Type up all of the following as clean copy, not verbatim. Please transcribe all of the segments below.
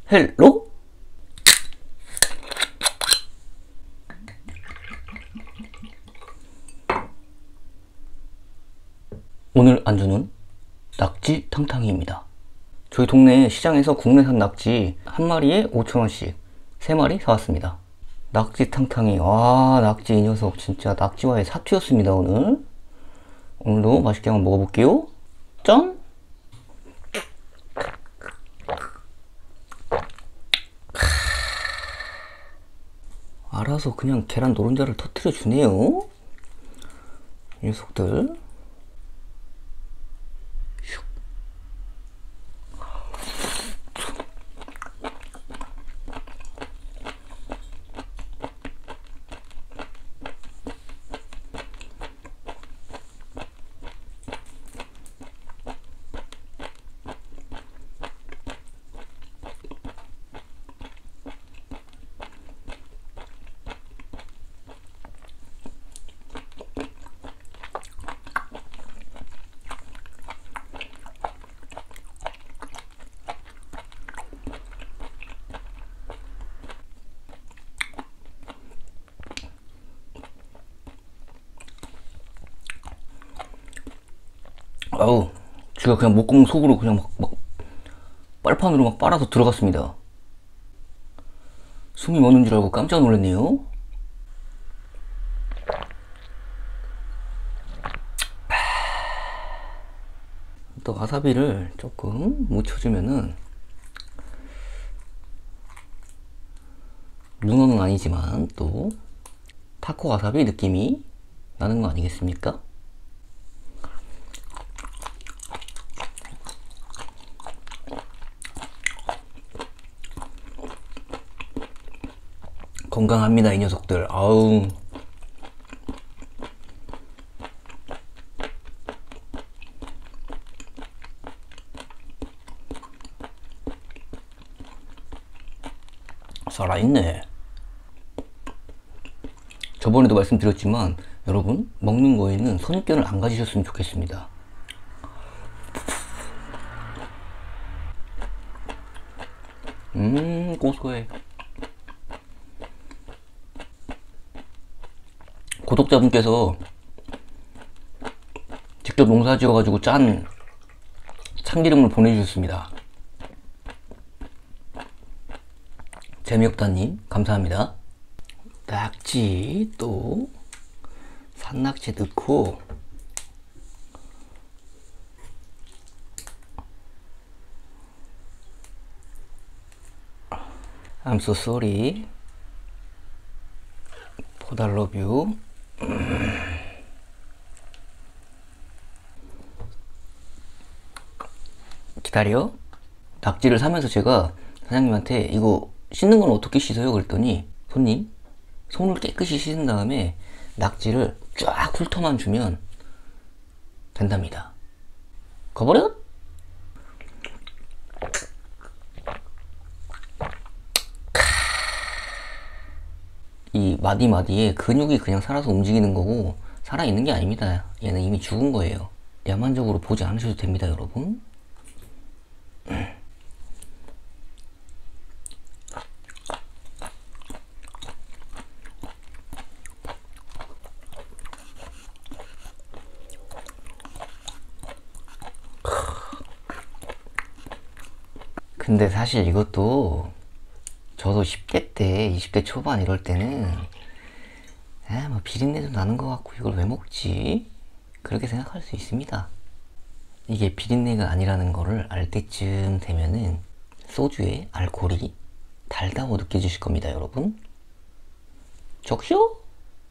헬로? 오늘 안주는 낙지 탕탕이입니다. 저희 동네 시장에서 국내산 낙지 한 마리에 5,000원씩 3마리 사왔습니다. 낙지 탕탕이, 와, 낙지 이 녀석 진짜 낙지와의 사투였습니다. 오늘도 맛있게 한번 먹어볼게요. 짠! 알아서 그냥 계란 노른자를 터뜨려 주네요. 이 녀석들. 아우, 제가 그냥 목구멍 속으로 그냥 막 빨판으로 막 빨아서 들어갔습니다. 숨이 멎는 줄 알고 깜짝 놀랐네요. 또 와사비를 조금 묻혀주면은, 문어는 아니지만 또 타코 와사비 느낌이 나는 거 아니겠습니까? 건강합니다, 이 녀석들. 아우. 살아있네. 저번에도 말씀드렸지만 여러분, 먹는 거에는 선입견을 안 가지셨으면 좋겠습니다. 고소해. 구독자분께서 직접 농사 지어가지고 짠 참기름을 보내주셨습니다. 재미없다님 감사합니다. 낙지, 또 산낙지 넣고 I'm so sorry. Pod I love you. 기다려. 낙지를 사면서 제가 사장님한테 이거 씻는 건 어떻게 씻어요? 그랬더니 손님, 손을 깨끗이 씻은 다음에 낙지를 쫙 훑어만 주면 된답니다. 거버려? 이 마디마디에 근육이 그냥 살아서 움직이는 거고 살아있는 게 아닙니다. 얘는 이미 죽은 거예요. 야만적으로 보지 않으셔도 됩니다, 여러분. 근데 사실 이것도 저도 10대 때, 20대 초반 이럴 때는 뭐 비린내도 나는 것 같고 이걸 왜 먹지? 그렇게 생각할 수 있습니다. 이게 비린내가 아니라는 거를 알 때쯤 되면은 소주의 알코올이 달다고 느껴지실 겁니다, 여러분. 적쇼?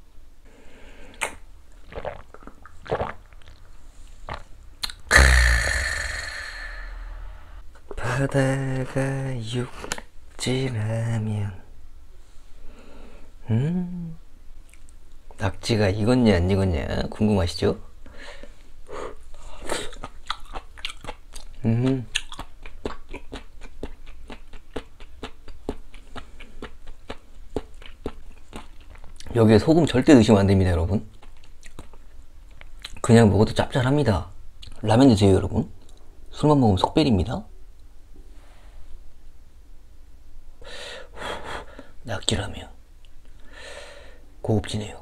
바다가 육지라면 낙지가 익었냐 안 익었냐 궁금하시죠? 여기에 소금 절대 넣으시면 안됩니다, 여러분. 그냥 먹어도 짭짤합니다. 라면 드세요, 여러분. 술만 먹으면 속배립니다. 낙지라면 고급지네요.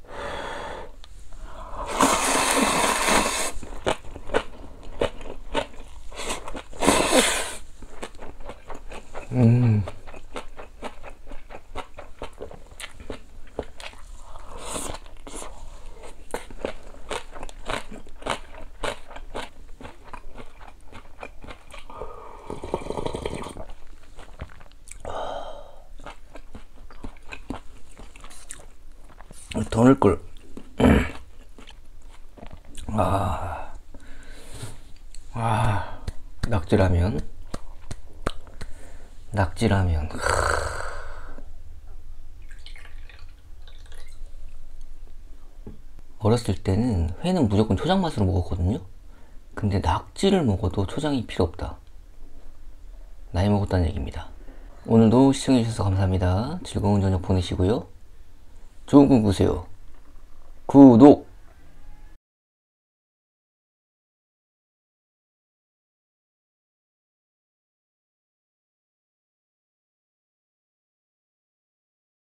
더 넣을걸. 낙지라면. 어렸을 때는 회는 무조건 초장 맛으로 먹었거든요. 근데 낙지를 먹어도 초장이 필요 없다. 나이 먹었다는 얘기입니다. 오늘도 시청해주셔서 감사합니다. 즐거운 저녁 보내시고요. 좋은 꿈 꾸세요. 구독!